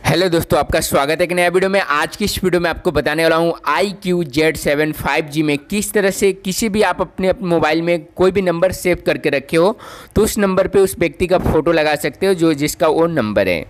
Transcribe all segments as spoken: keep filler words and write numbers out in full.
Hello दोस्तों, आपका स्वागत है एक नया वीडियो में। आज की इस वीडियो में आपको बताने वाला हूँ I Q Z seven five G में किस तरह से किसी भी आप अपने अपने मोबाइल में कोई भी नंबर सेव करके रखे हो तो उस नंबर पे उस व्यक्ति का फ़ोटो लगा सकते हो जो जिसका वो नंबर है।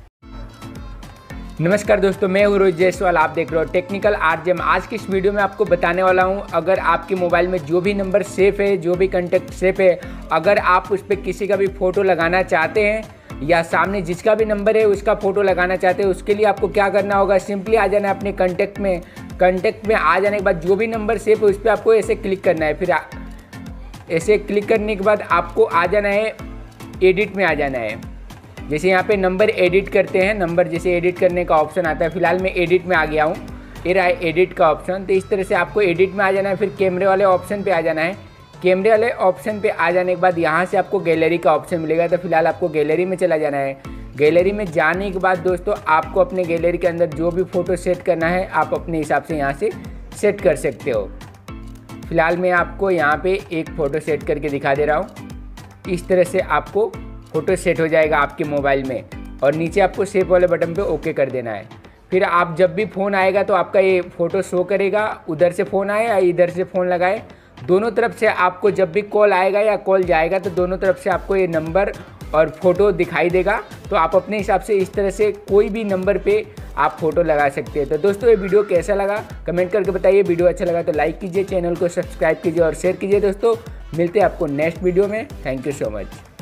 नमस्कार दोस्तों, मैं हूँ रोहित जायसवाल, आप देख रहे हो टेक्निकल आरजेम। आज की इस वीडियो में आपको बताने वाला हूँ, अगर आपके मोबाइल में जो भी नंबर सेव है, जो भी कॉन्टैक्ट सेव है, अगर आप उस पर किसी का भी फ़ोटो लगाना चाहते हैं या सामने जिसका भी नंबर है उसका फ़ोटो लगाना चाहते हैं, उसके लिए आपको क्या करना होगा, सिंपली आ जाना है अपने कॉन्टैक्ट में। कॉन्टैक्ट में आ जाने के बाद जो भी नंबर सेव है उस पर आपको ऐसे क्लिक करना है। फिर ऐसे क्लिक करने के बाद आपको आ जाना है एडिट में आ जाना है। जैसे यहाँ पे नंबर एडिट करते हैं, नंबर जैसे एडिट करने का ऑप्शन आता है, फिलहाल मैं एडिट में आ गया हूँ, ये रहा है एडिट का ऑप्शन। तो इस तरह से आपको एडिट में आ जाना है। फिर कैमरे वाले ऑप्शन पे आ जाना है। कैमरे वाले ऑप्शन पे आ जाने के बाद यहाँ से आपको गैलरी का ऑप्शन मिलेगा, तो फिलहाल आपको गैलरी में चला जाना है। गैलरी में जाने के बाद दोस्तों आपको अपने गैलरी के अंदर जो भी फ़ोटो सेट करना है आप अपने हिसाब से यहाँ से सेट कर सकते हो। फिलहाल मैं आपको यहाँ पे एक फ़ोटो सेट करके दिखा दे रहा हूँ। इस तरह से आपको फ़ोटो सेट हो जाएगा आपके मोबाइल में और नीचे आपको सेव वाले बटन पे ओके कर देना है। फिर आप जब भी फ़ोन आएगा तो आपका ये फ़ोटो शो करेगा, उधर से फ़ोन आए या इधर से फ़ोन लगाए, दोनों तरफ से आपको जब भी कॉल आएगा या कॉल जाएगा तो दोनों तरफ से आपको ये नंबर और फ़ोटो दिखाई देगा। तो आप अपने हिसाब से इस तरह से कोई भी नंबर पे आप फ़ोटो लगा सकते हैं। तो दोस्तों ये वीडियो कैसा लगा कमेंट करके बताइए। वीडियो अच्छा लगा तो लाइक कीजिए, चैनल को सब्सक्राइब कीजिए और शेयर कीजिए। दोस्तों मिलते हैं आपको नेक्स्ट वीडियो में। Thank you so much.